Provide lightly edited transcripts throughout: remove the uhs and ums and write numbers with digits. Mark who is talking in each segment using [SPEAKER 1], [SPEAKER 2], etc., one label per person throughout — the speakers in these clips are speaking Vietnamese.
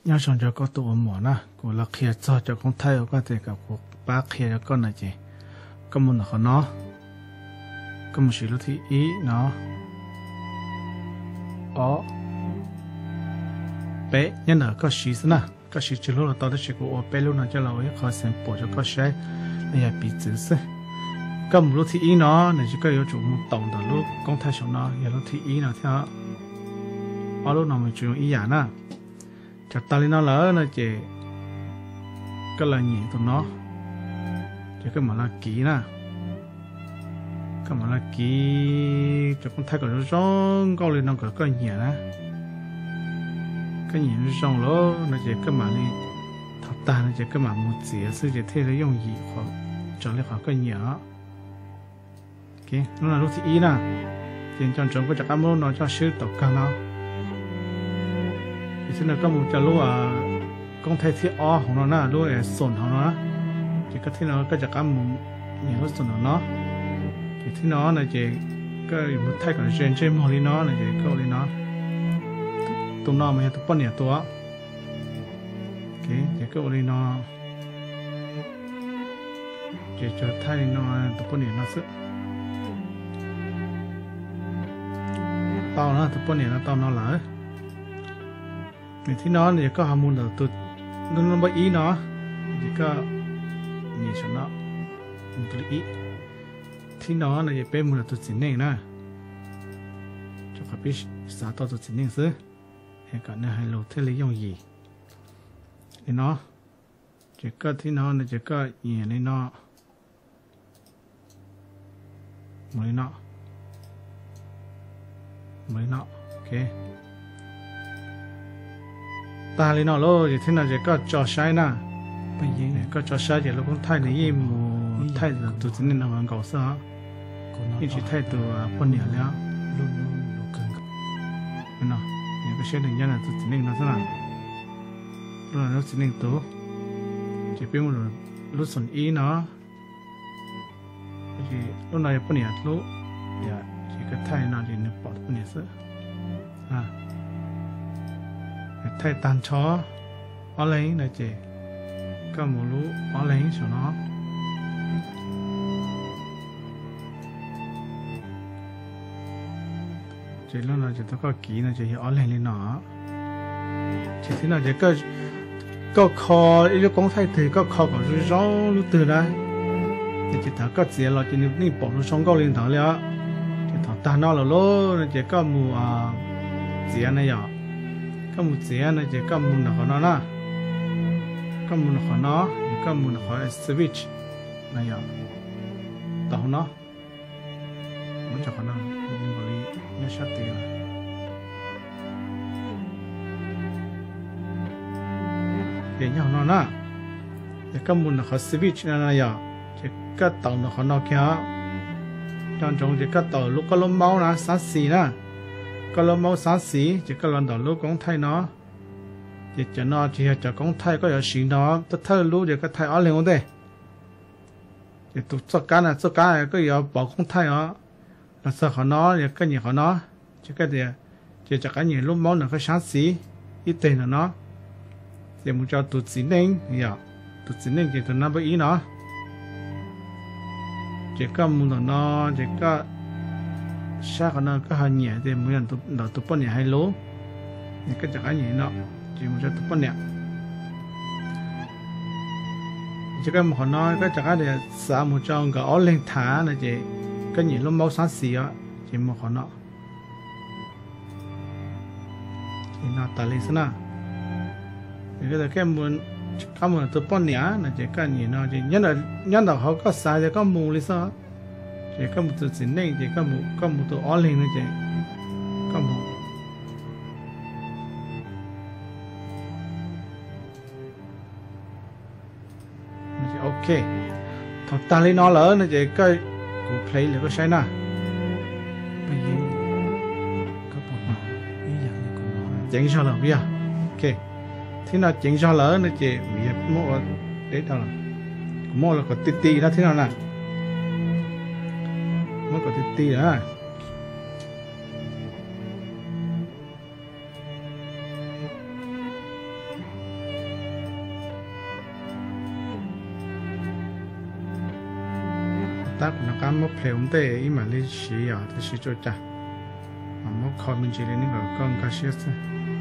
[SPEAKER 1] nhớ xong cho có tụ mỏ na của là kia cho con thay có thể gặp cuộc bác kia cho con này chị có một là nó có một sự lúc thì ý nó bé nhân là có sự na có sự chỉ lúc là tao đã chỉ có bé lúc nào cho là cái khó xem bỏ cho có sai này bị chữ sự có một lúc thì ý nó này chỉ có yếu chủ một tổng đó lúc con thay xong nó giờ lúc thì ý nào theo ở lúc nào mình chịu ý giả na chặt ta lên nó lỡ nó chỉ cái là nhỉ tụi nó chỉ cái mà là kỹ na cái mà là kỹ cho con thay cái nó rong câu lên nó cái nhỉ na cái nhỉ nó rong lỡ nó chỉ cái mà đi thật ta nó chỉ cái mà một chĩa sư chỉ thay nó dùng gì hoặc cho lấy khoảng cái nhỉ ok nó là lúc thì ý na tiền chọn chọn có chặt cam nó cho sư tộc càng nào thì nó có một cái lúa con thay thiết oของnó na lúa sồnของnó chỉ cóที่nóก็จะcó một nhiều lúa sồn của nó thìที่nó là chỉ có một thay cái gen gen màu lên nó là chỉ có lên nó tụi nó mà tụi bọn nhà tụi ok chỉ có lên nó chỉ cho thay nó tụi bọn nhà nó sức tao nó tụi bọn nhà nó tao nó lỡ thì nó thì có hormone đầu tụt nó bởi ý nó thì có nhiều số nó tụt ý thì nó là về một tụt chính này nè cho các biết sao tao tụt chính này chứ hay cả này hay lâu thế lấy dùng gì thì nó chỉ có thì nó là chỉ có nhiều này nó mới nó ok ta lên nó lo thì thế nào thì có cho sai na bây giờ có cho sai thì nó cũng thay này im một thay là tụi chính là làm cầu sao ít chỉ thay từ phân nhở nữa nó những cái chuyện này là tụi chính nó thế nào rồi nó chính tụi chỉ biết một lúc xuân ý nó thì lúc này phân nhở lúc chỉ cái thay nào thì nó bỏ phân nhở sữa thay tàn chó ở lấy này chị có một lú ở lấy cho nó chị lúc nào chị có kỹ này chị ở lấy lên nó chị thế nào chị có kho ý con thay thì có kho có rủi ro lúc từ đây thì chị thở có gì là chị nên bỏ nó xong câu lên thở liền chị thở tàn nó là lố chị có mù gì này vậy có một chế này chỉ có một nó na có một nó có một switch này à tao nó muốn cho nó mình gọi là nhớ sát tiền để nhau nó na chỉ có một switch này à chỉ có tao nó kia trong trong chỉ có tao lúc có lông máu na sát xì na có lo máu sáng xí chỉ có lần đầu lúc con thay nó chỉ cho nó chỉ cho con thay có ở xí nó tất thơ lúc thì có thay ở liền đây chỉ tụt cho cá này có ở bỏ con thay nó là sợ họ nó thì cái gì họ nó chỉ cái gì chỉ cho cái gì lúc máu nó có sáng xí ít tiền là nó thì muốn cho tụt xí nên giờ tụt xí nên thì tụt nó bởi ý nó chỉ có muốn nó chỉ có sao nó có hơi nhẹ thì mỗi lần tụi bọn nhẹ hay lố những cái chẳng gì nó chỉ một cho tụi bọn nhẹ chỉ cái một nói cái chẳng để xả một trong cái áo lên thả là chỉ cái gì nó máu sáng xì á chỉ một nó thì nó ta lên xem nào thì cái muốn có một tụi bọn nhẹ là chỉ cái gì nó chỉ nhân là họ có xài thì có mù lên sao chỉ có một tụi chính này chỉ có một tụi ở lên nữa chỉ có một ok thật ta lấy nó lỡ nó chỉ có cụ play là có sai na
[SPEAKER 2] bây giờ có một nó ý dạng của nó
[SPEAKER 1] chỉnh sao là bây giờ ok thế nào chỉnh sao lỡ nó chỉ bây giờ mua để đâu là mua là có tít đó thế nào nè mới có tí đó ta cũng có một phèo tê ý mà lấy xí à thì xí cho cha mà một khó mình chỉ lấy những cái con cá xí thôi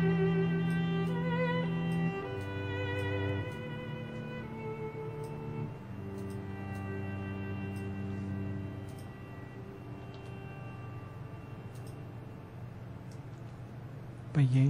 [SPEAKER 2] bây giờ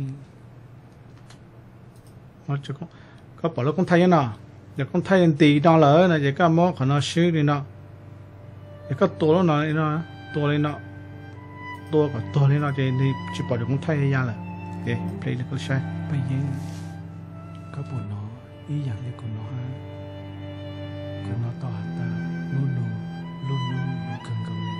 [SPEAKER 1] nó chỉ có bỏ lỡ con thay nào giờ con thay tí đó lỡ là giờ có món còn nó xíu đi nó giờ cóตัวnóตัวlên nóตัวlên nó thì chỉ bỏ được con thay ra là ok play được cái sai
[SPEAKER 2] bây giờ có buồn nó ý dạng như của nó ha của nó to hạt ta luôn cần cầu lên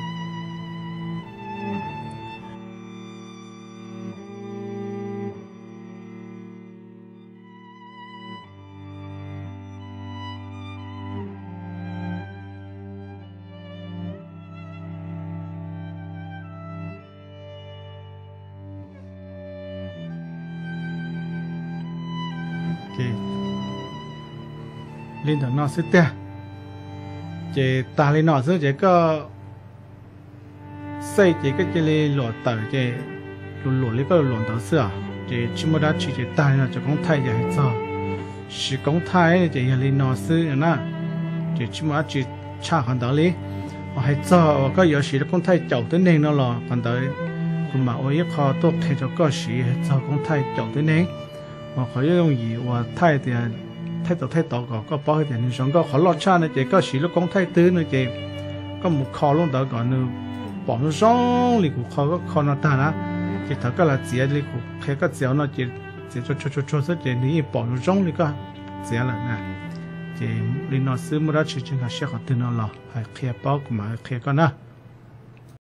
[SPEAKER 1] lên thằng nó sẽ tè chỉ ta lên nó sẽ chỉ có xây chỉ cái chỉ lên lọt tờ chỉ lọt lấy cái lọt tờ sữa chỉ mới đã chỉ ta lên nó chỉ công thay vậy sao chỉ công thay chỉ lên nó sẽ nè chỉ mới chỉ cha hoàn tờ lấy hay sao có nhiều sự công thay chậu tới nên nó là hoàn tờ mà ôi khó tốt thay cho có sự sao công thay chậu tới nên mà khỏi dùng gì và thay thì thay tổ có bao nhiêu tiền sống có khó lo cha này chỉ có chỉ lúc công thay tư nữa chỉ có một kho luôn đó còn nữa bỏ nó rong thì cũng khó nó ta na chỉ thật cái là chỉ là cũng cái chỉ nó chỉ cho rất chỉ ní bỏ nó rong thì có chỉ là nè chỉ linh nó xứ mới đã chỉ chừng là sẽ học từ nó là hay kia bao cũng mà kia con na